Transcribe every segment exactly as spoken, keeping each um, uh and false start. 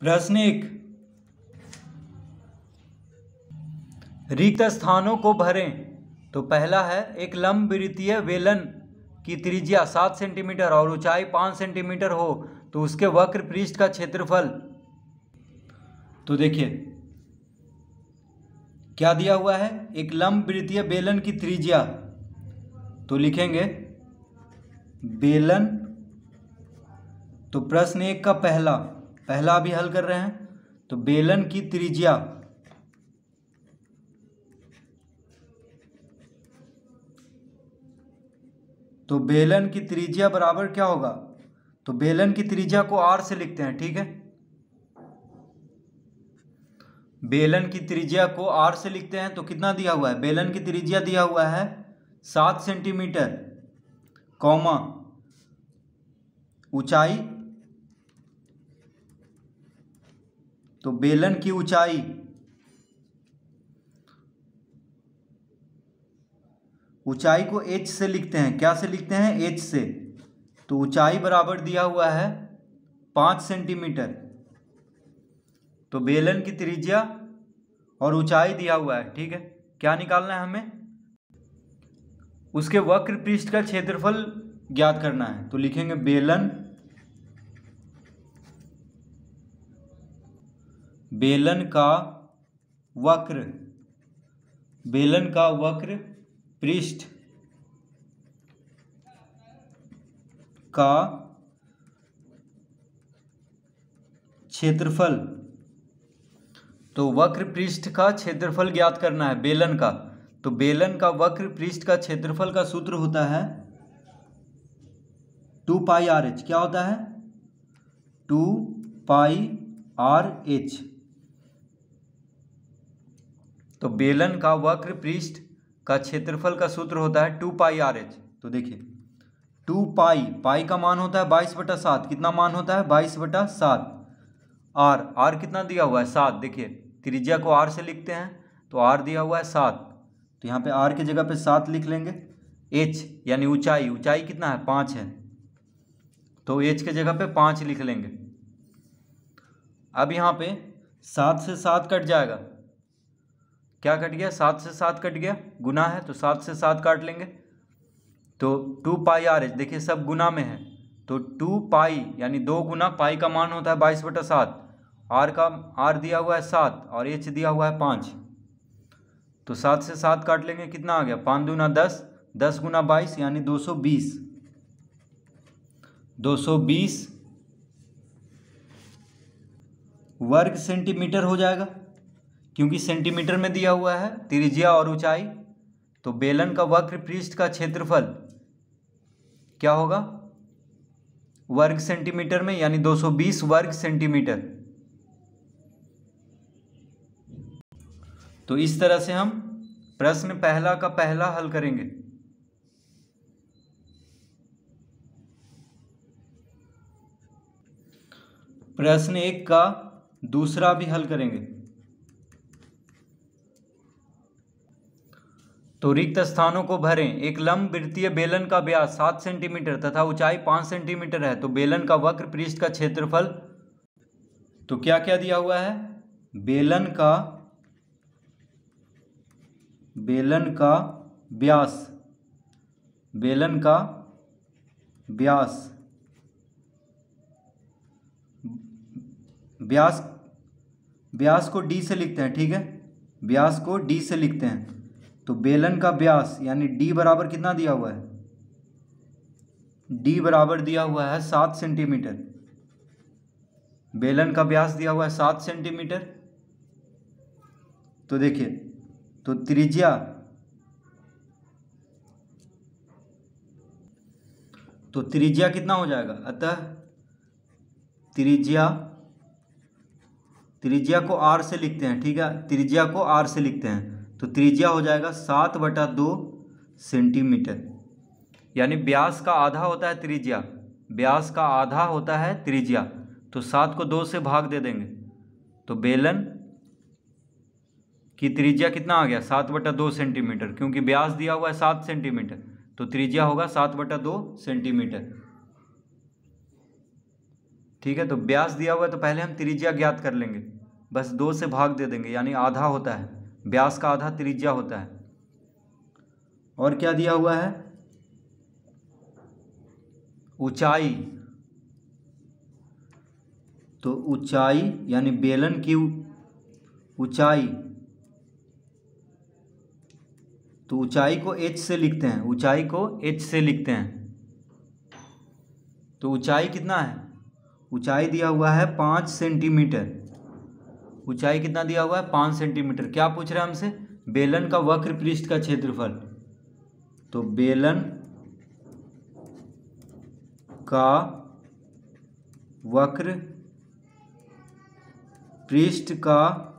प्रश्न एक, रिक्त स्थानों को भरें। तो पहला है, एक लंबवृत्तीय बेलन की त्रिज्या सात सेंटीमीटर और ऊंचाई पाँच सेंटीमीटर हो तो उसके वक्र पृष्ठ का क्षेत्रफल। तो देखिए क्या दिया हुआ है, एक लंबवृत्तीय बेलन की त्रिज्या, तो लिखेंगे बेलन। तो प्रश्न एक का पहला पहला अभी हल कर रहे हैं। तो बेलन की त्रिज्या तो बेलन की त्रिज्या बराबर क्या होगा, तो बेलन की त्रिज्या को आर से लिखते हैं। ठीक है, बेलन की त्रिज्या को आर से लिखते हैं। तो कितना दिया हुआ है, बेलन की त्रिज्या दिया हुआ है सात सेंटीमीटर, कौमा ऊंचाई, तो बेलन की ऊंचाई ऊंचाई को एच से लिखते हैं। क्या से लिखते हैं, एच से। तो ऊंचाई बराबर दिया हुआ है पाँच सेंटीमीटर। तो बेलन की त्रिज्या और ऊंचाई दिया हुआ है। ठीक है, क्या निकालना है हमें, उसके वक्र पृष्ठ का क्षेत्रफल ज्ञात करना है। तो लिखेंगे बेलन बेलन का वक्र बेलन का वक्र पृष्ठ का क्षेत्रफल। तो वक्र पृष्ठ का क्षेत्रफल ज्ञात करना है बेलन का। तो बेलन का वक्र पृष्ठ का क्षेत्रफल का सूत्र होता है टू पाई आर एच। क्या होता है, टू पाई आर एच। तो बेलन का वक्र पृष्ठ का क्षेत्रफल का सूत्र होता है टू पाई आर एच। तो देखिए टू पाई पाई का मान होता है बाईस बटा सात। कितना मान होता है, बाईस बटा सात। आर आर कितना दिया हुआ है, सात। देखिए त्रिज्या को आर से लिखते हैं, तो आर दिया हुआ है सात। तो यहाँ पे आर की जगह पे सात लिख लेंगे। एच यानी ऊंचाई ऊंचाई कितना है, पाँच है। तो एच के जगह पे पाँच लिख लेंगे। अब यहाँ पे सात से सात कट जाएगा। क्या कट गया, सात से सात कट गया, गुना है तो सात से सात काट लेंगे। तो टू पाई आर एच, देखिए सब गुना में है। तो टू पाई यानी दो गुना पाई का मान होता है बाईस बटा सात। आर का आर दिया हुआ है सात और एच दिया हुआ है पाँच। तो सात से सात काट लेंगे, कितना आ गया, पाँच दूना दस, दस गुना बाईस यानी दो सौ बीस दो सौ बीस वर्ग सेंटीमीटर हो जाएगा, क्योंकि सेंटीमीटर में दिया हुआ है त्रिज्या और ऊंचाई। तो बेलन का वक्र पृष्ठ का क्षेत्रफल क्या होगा, वर्ग सेंटीमीटर में, यानी दो सौ बीस वर्ग सेंटीमीटर। तो इस तरह से हम प्रश्न पहला का पहला हल करेंगे। प्रश्न एक का दूसरा भी हल करेंगे। तो रिक्त स्थानों को भरें। एक लंबवृत्तीय बेलन का व्यास सात सेंटीमीटर तथा ऊंचाई पाँच सेंटीमीटर है, तो बेलन का वक्र पृष्ठ का क्षेत्रफल। तो क्या क्या दिया हुआ है, बेलन का बेलन का व्यास बेलन का व्यास व्यास व्यास को डी से लिखते हैं। ठीक है, व्यास को डी से लिखते हैं। तो बेलन का व्यास यानी डी बराबर कितना दिया हुआ है, डी बराबर दिया हुआ है सात सेंटीमीटर। बेलन का व्यास दिया हुआ है सात सेंटीमीटर। तो देखिए, तो त्रिज्या तो त्रिज्या कितना हो जाएगा, अतः त्रिज्या त्रिज्या को आर से लिखते हैं। ठीक है, त्रिज्या को आर से लिखते हैं। तो त्रिज्या हो जाएगा सात बटा दो सेंटीमीटर, यानी व्यास का आधा होता है त्रिज्या, व्यास का आधा होता है त्रिज्या। तो सात को दो से भाग दे देंगे, तो बेलन की त्रिज्या कितना आ गया, सात बटा दो सेंटीमीटर, क्योंकि व्यास दिया हुआ है सात सेंटीमीटर। तो त्रिज्या होगा सात बटा दो सेंटीमीटर। ठीक है, तो व्यास दिया हुआ है तो पहले हम त्रिज्या ज्ञात कर लेंगे, बस दो से भाग दे देंगे, यानी आधा होता है, व्यास का आधा त्रिज्या होता है। और क्या दिया हुआ है, ऊंचाई, तो ऊंचाई यानी बेलन की ऊंचाई, तो ऊंचाई को h से लिखते हैं, ऊंचाई को h से लिखते हैं। तो ऊंचाई कितना है, ऊंचाई दिया हुआ है पाँच सेंटीमीटर, ऊंचाई कितना दिया हुआ है, पाँच सेंटीमीटर। क्या पूछ रहे हैं हमसे, बेलन का वक्र पृष्ठ का क्षेत्रफल। तो बेलन का वक्र पृष्ठ का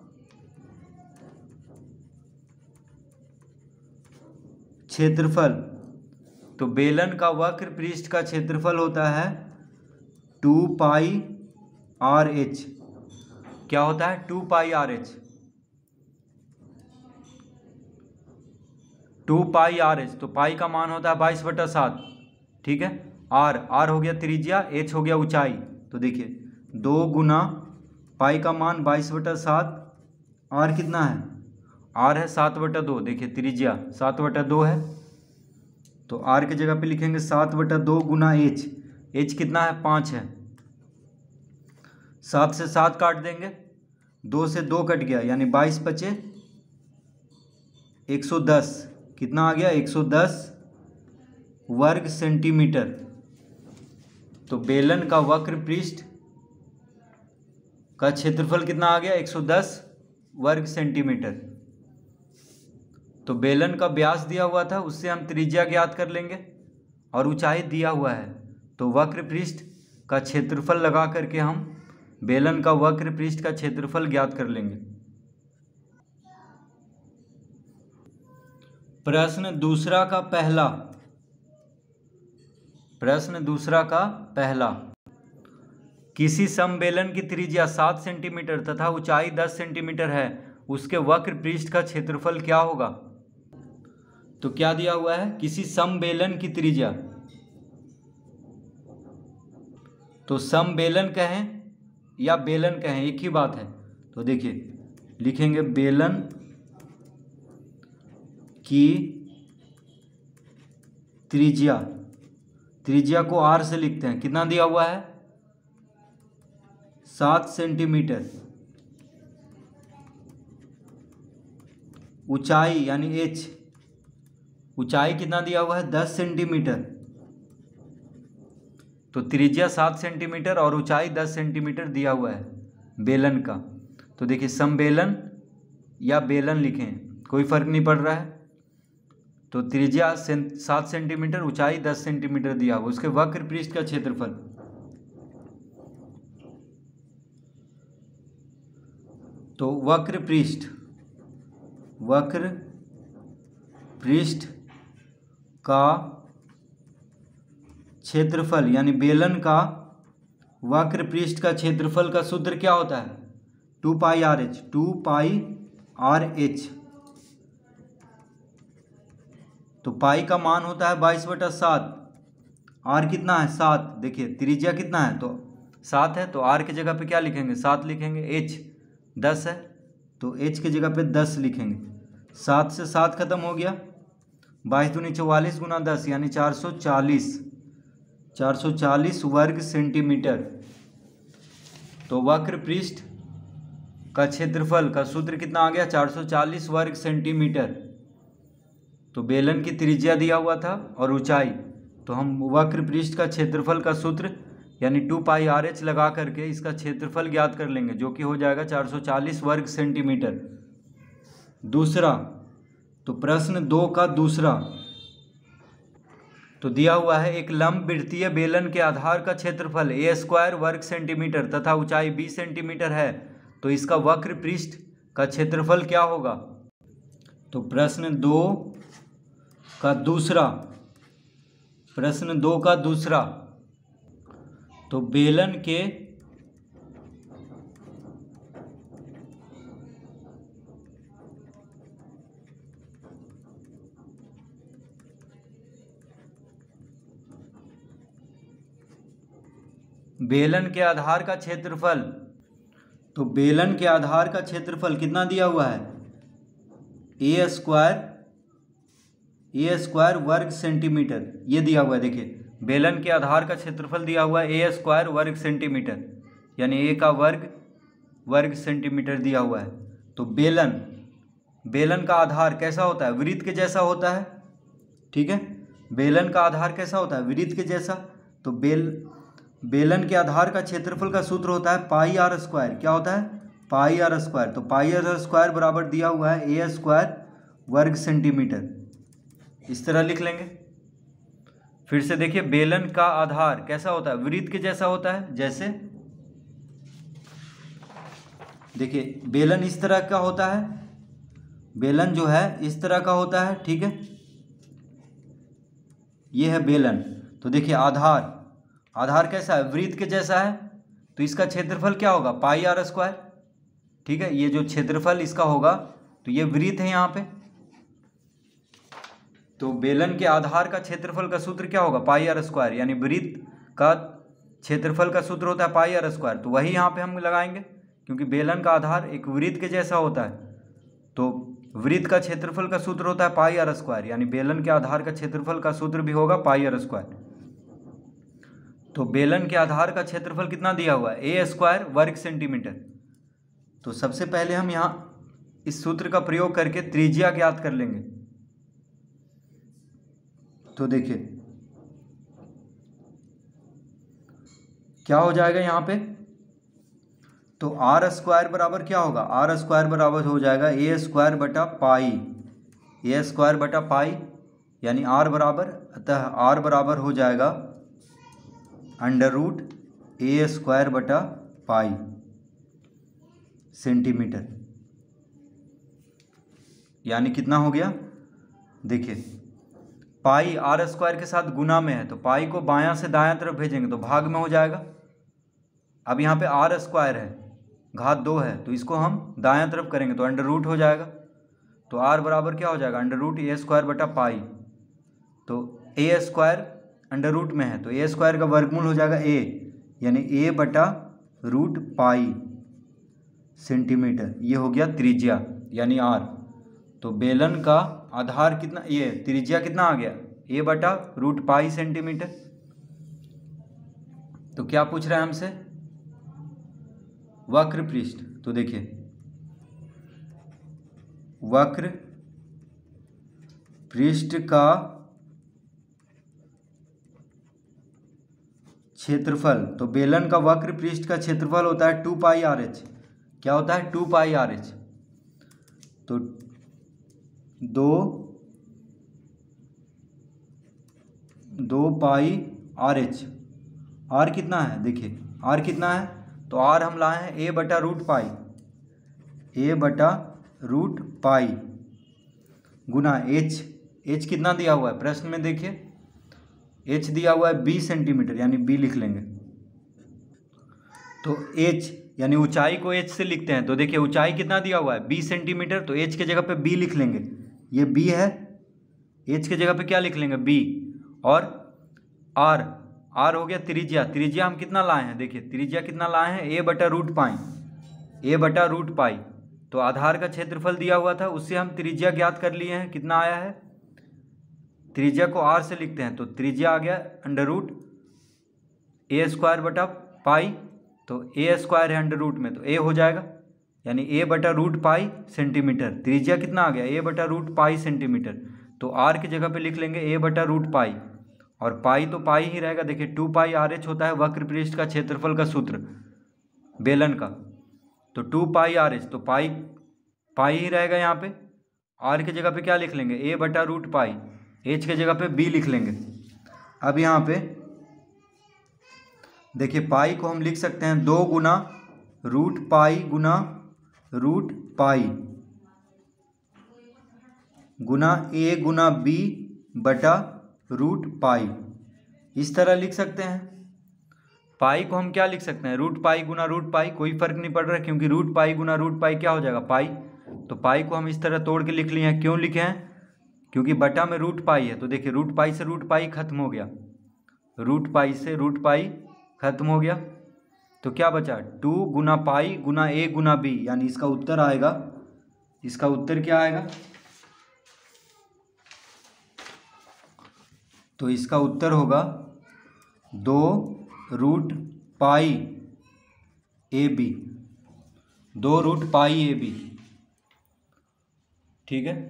क्षेत्रफल, तो बेलन का वक्र पृष्ठ का क्षेत्रफल होता है टू पाई आर एच। क्या होता है, two pi R H, two pi R H. तो पाई का मान होता है बाईस बटा सात, ठीक है। आर, आर हो गया त्रिज्या, एच हो गया ऊंचाई। तो देखिए दो गुना पाई का मान बाईस बटा सात, आर कितना है, आर है सात बटा दो, देखिए त्रिज्या सात बटा दो है, तो आर की जगह पे लिखेंगे सात बटा दो गुना एच, एच कितना है, पाँच है। सात से सात काट देंगे, दो से दो कट गया, यानी बाईस बचे एक सौ दस, कितना आ गया, एक सौ दस वर्ग सेंटीमीटर। तो बेलन का वक्र पृष्ठ का क्षेत्रफल कितना आ गया, एक सौ दस वर्ग सेंटीमीटर। तो बेलन का व्यास दिया हुआ था, उससे हम त्रिज्या ज्ञात कर लेंगे, और ऊंचाई दिया हुआ है, तो वक्र पृष्ठ का क्षेत्रफल लगा करके हम बेलन का वक्र पृष्ठ का क्षेत्रफल ज्ञात कर लेंगे। प्रश्न दूसरा का पहला, प्रश्न दूसरा का पहला, किसी समबेलन की त्रिज्या सात सेंटीमीटर तथा ऊंचाई दस सेंटीमीटर है, उसके वक्र पृष्ठ का क्षेत्रफल क्या होगा। तो क्या दिया हुआ है, किसी समबेलन की त्रिज्या, तो समबेलन कहें या बेलन कहें एक ही बात है। तो देखिए लिखेंगे बेलन की त्रिज्या, त्रिज्या को आर से लिखते हैं, कितना दिया हुआ है, सात सेंटीमीटर। ऊंचाई यानी एच, ऊंचाई कितना दिया हुआ है, दस सेंटीमीटर। तो त्रिज्या सात सेंटीमीटर और ऊंचाई दस सेंटीमीटर दिया हुआ है बेलन का। तो देखिए समबेलन या बेलन लिखें कोई फर्क नहीं पड़ रहा है। तो त्रिज्या सात सेंटीमीटर, ऊंचाई दस सेंटीमीटर दिया हुआ, उसके वक्र पृष्ठ का क्षेत्रफल, तो वक्र पृष्ठ, वक्र पृष्ठ का क्षेत्रफल यानी बेलन का वक्र पृष्ठ का क्षेत्रफल का सूत्र क्या होता है, two pi R H, two pi R H. तो पाई का मान होता है बाईस बटा सात, आर कितना है, सात। देखिए त्रिज्या कितना है, तो सात है, तो आर की जगह पे क्या लिखेंगे, सात लिखेंगे। एच दस है, तो एच की जगह पे दस लिखेंगे। सात से सात खत्म हो गया, बाईस दूनी चौवालीस गुना दस यानी चार सौ चालीस, चार सौ चालीस वर्ग सेंटीमीटर। तो वक्र पृष्ठ का क्षेत्रफल का सूत्र कितना आ गया, चार सौ चालीस वर्ग सेंटीमीटर। तो बेलन की त्रिज्या दिया हुआ था और ऊंचाई, तो हम वक्र पृष्ठ का क्षेत्रफल का सूत्र यानी टू पाई आर एच लगा करके इसका क्षेत्रफल ज्ञात कर लेंगे, जो कि हो जाएगा चार सौ चालीस वर्ग सेंटीमीटर। दूसरा, तो प्रश्न दो का दूसरा, तो दिया हुआ है एक लंबवृत्तीय बेलन के आधार का क्षेत्रफल ए स्क्वायर वर्ग सेंटीमीटर तथा ऊंचाई बीस सेंटीमीटर है, तो इसका वक्र पृष्ठ का क्षेत्रफल क्या होगा। तो प्रश्न दो का दूसरा, प्रश्न दो का दूसरा, तो बेलन के बेलन के आधार का क्षेत्रफल, तो बेलन के आधार का क्षेत्रफल कितना दिया हुआ है, ए स्क्वायर ए स्क्वायर वर्ग सेंटीमीटर, ये दिया हुआ है। देखिए बेलन के आधार का क्षेत्रफल दिया हुआ है ए स्क्वायर वर्ग सेंटीमीटर, यानी ए का वर्ग वर्ग सेंटीमीटर दिया हुआ है। तो बेलन बेलन का आधार कैसा होता है, वृत्त के जैसा होता है, ठीक है। बेलन का आधार कैसा होता है, वृत्त के जैसा। तो बेल बेलन के आधार का क्षेत्रफल का सूत्र होता है पाई आर स्क्वायर, क्या होता है, पाई आर स्क्वायर। तो पाई आर स्क्वायर बराबर दिया हुआ है ए स्क्वायर वर्ग सेंटीमीटर, इस तरह लिख लेंगे। फिर से देखिए बेलन का आधार कैसा होता है, वृत्त के जैसा होता है। जैसे देखिए बेलन इस तरह का होता है, बेलन जो है इस तरह का होता है, ठीक है, ये है बेलन। तो देखिए आधार आधार कैसा है, वृत्त के जैसा है, तो इसका क्षेत्रफल क्या होगा, पाई आर स्क्वायर, ठीक है। ये जो क्षेत्रफल इसका होगा, तो ये वृत्त है यहाँ पे, तो बेलन के आधार का क्षेत्रफल का सूत्र क्या होगा, पाई आर स्क्वायर, यानी वृत्त का क्षेत्रफल का सूत्र होता है पाई आर स्क्वायर। तो वही यहाँ पे हम लगाएंगे, क्योंकि बेलन का आधार एक वृत्त के जैसा होता है, तो वृत्त का क्षेत्रफल का सूत्र होता है पाई आर स्क्वायर, यानी बेलन के आधार का क्षेत्रफल का सूत्र भी होगा पाई आर स्क्वायर। तो बेलन के आधार का क्षेत्रफल कितना दिया हुआ है, ए स्क्वायर वर्ग सेंटीमीटर। तो सबसे पहले हम यहाँ इस सूत्र का प्रयोग करके त्रिज्या ज्ञात कर लेंगे। तो देखिए क्या हो जाएगा यहाँ पे, तो आर स्क्वायर बराबर क्या होगा, आर स्क्वायर बराबर हो जाएगा ए स्क्वायर बटा पाई, ए स्क्वायर बटा पाई, यानी आर बराबर, अतः आर बराबर हो जाएगा अंडर रूट ए स्क्वायर बटा पाई सेंटीमीटर, यानी कितना हो गया, देखिए पाई आर स्क्वायर के साथ गुना में है, तो पाई को बायां से दायां तरफ भेजेंगे तो भाग में हो जाएगा। अब यहाँ पे आर स्क्वायर है, घात दो है, तो इसको हम दायां तरफ करेंगे तो अंडर रूट हो जाएगा। तो आर बराबर क्या हो जाएगा, अंडर रूट ए स्क्वायर बटा पाई। तो ए स्क्वायर अंडर रूट में है, तो ए स्क्वायर का वर्गमूल हो जाएगा ए, यानी ए बटा रूट पाई सेंटीमीटर, ये हो गया त्रिज्या यानी आर। तो बेलन का आधार कितना, ये त्रिज्या कितना आ गया, ए बटा रूट पाई सेंटीमीटर। तो क्या पूछ रहा है हमसे, वक्र पृष्ठ। तो देखिए वक्र पृष्ठ का क्षेत्रफल, तो बेलन का वक्र पृष्ठ का क्षेत्रफल होता है टू पाई आर एच, क्या होता है, टू पाई आर एच। तो दो दो पाई आर एच, आर कितना है, देखिए आर कितना है, तो आर हम लाए हैं ए बटा रूट पाई, ए बटा रूट पाई गुना एच, एच कितना दिया हुआ है प्रश्न में, देखिए एच दिया हुआ है बी सेंटीमीटर, यानी बी लिख लेंगे। तो एच यानी ऊंचाई को एच से लिखते हैं, तो देखिए ऊंचाई कितना दिया हुआ है बी सेंटीमीटर, तो एच के जगह पे बी लिख लेंगे, ये बी है, एच के जगह पे क्या लिख लेंगे बी, और आर आर हो गया त्रिज्या, त्रिज्या हम कितना लाए हैं, देखिए त्रिज्या कितना लाए हैं, ए बटा रूट पाई, ए बटा रूट पाई। तो आधार का क्षेत्रफल दिया हुआ था, उससे हम त्रिज्या ज्ञात कर लिए हैं, कितना आया है, त्रिज्या को आर से लिखते हैं, तो त्रिज्या आ गया अंडर रूट ए स्क्वायर बटा पाई, तो ए स्क्वायर है अंडर रूट में, तो ए हो जाएगा, यानी ए बटा रूट पाई सेंटीमीटर। त्रिज्या कितना आ गया, ए बटा रूट पाई सेंटीमीटर। तो आर की जगह पे लिख लेंगे ए बटा रूट पाई, और पाई तो पाई ही रहेगा। देखिए टू पाई आर एच होता है वक्र पृष्ठ का क्षेत्रफल का सूत्र बेलन का, तो टू पाई आर एच, तो पाई पाई ही रहेगा यहाँ पे। आर की जगह पे क्या लिख लेंगे, ए बटा रूट पाई, एच की जगह पे बी लिख लेंगे। अब यहाँ पे देखिए पाई को हम लिख सकते हैं दो गुना रूट पाई गुना रूट पाई गुना ए गुना बी बटा रूट पाई, इस तरह लिख सकते हैं। पाई को हम क्या लिख सकते हैं, रूट पाई गुना रूट पाई, कोई फर्क नहीं पड़ रहा है, क्योंकि रूट पाई गुना रूट पाई क्या हो जाएगा पाई। तो पाई को हम इस तरह तोड़ के लिख लिए हैं, क्यों लिखे हैं, क्योंकि बटा में रूट पाई है। तो देखिए रूट पाई से रूट पाई खत्म हो गया, रूट पाई से रूट पाई खत्म हो गया। तो क्या बचा, टू गुना पाई गुना ए गुना बी, यानी इसका उत्तर आएगा, इसका उत्तर क्या आएगा, तो इसका उत्तर होगा दो रूट पाई ए बी, दो रूट पाई ए बी। ठीक है,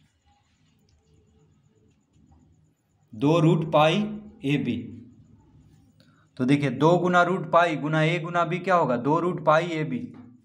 दो रूट पाई ए बी। तो देखिए दो गुना रूट पाई गुना ए गुना बी क्या होगा, दो रूट पाई ए बी,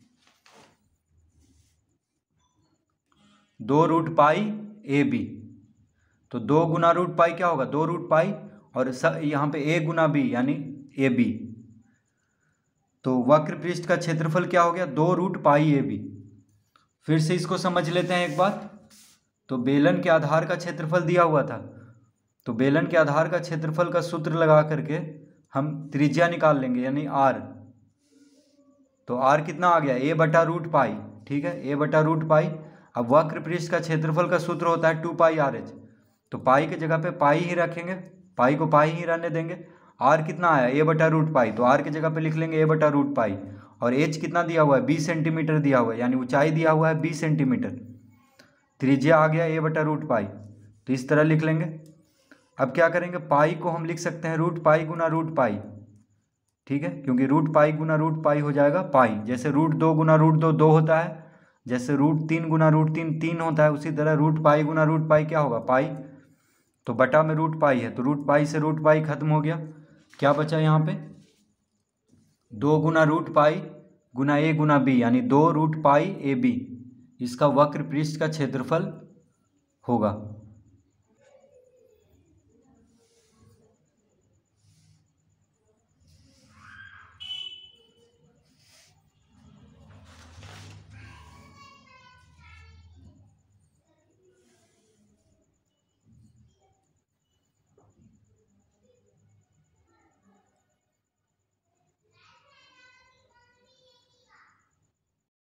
दो रूट पाई ए बी। तो दो गुना रूट पाई क्या होगा, दो रूट पाई, और यहाँ पे ए गुना बी यानी ए बी। तो वक्र पृष्ठ का क्षेत्रफल क्या हो गया, दो रूट पाई ए बी। फिर से इसको समझ लेते हैं एक बात। तो बेलन के आधार का क्षेत्रफल दिया हुआ था, तो बेलन के आधार का क्षेत्रफल का सूत्र लगा करके हम त्रिज्या निकाल लेंगे, यानी आर। तो आर कितना आ गया, ए बटा रूट पाई। ठीक है, ए बटा रूट पाई। अब वक्र पृष्ठ का क्षेत्रफल का सूत्र होता है टू पाई आर एच, तो पाई की जगह पे पाई ही रखेंगे, पाई को पाई ही रहने देंगे। आर कितना आया, ए बटा रूट पाई, तो आर की जगह पे लिख लेंगे ए बटा रूट पाई। और एच कितना दिया हुआ है, बीस सेंटीमीटर दिया हुआ है, यानी ऊंचाई दिया हुआ है बीस सेंटीमीटर। त्रिज्या आ गया ए बटा रूट पाई, तो इस तरह लिख लेंगे। अब क्या करेंगे, पाई को हम लिख सकते हैं रूट पाई गुना रूट पाई। ठीक है, क्योंकि रूट पाई गुना रूट पाई हो जाएगा पाई। जैसे रूट दो गुना रूट दो दो होता है, जैसे रूट तीन गुना रूट तीन तीन होता है, उसी तरह रूट पाई गुना रूट पाई क्या होगा, पाई। तो बटा में रूट पाई है, तो रूट पाई से रूट पाई खत्म हो गया। क्या बचा यहाँ पे, दो गुना रूट पाई गुना ए गुना बी, यानी दो रूट पाई ए बी, इसका वक्र पृष्ठ का क्षेत्रफल होगा।